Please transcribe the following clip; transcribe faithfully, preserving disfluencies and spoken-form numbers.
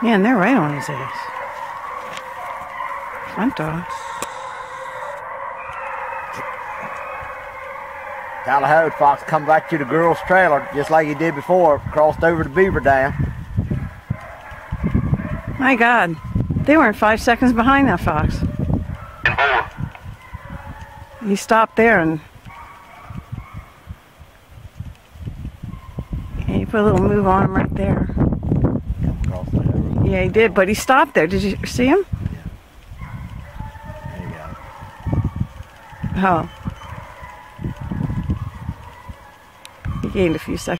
Yeah, and they're right on his ass. Front dogs. Tallahoe fox come back to the girl's trailer just like he did before, crossed over the beaver dam. My God, they weren't five seconds behind that fox. He stopped there and, and he put a little move on him right there. Come across the river. Yeah, he did, but he stopped there. Did you see him? Yeah. There you go. Oh. He gained a few seconds.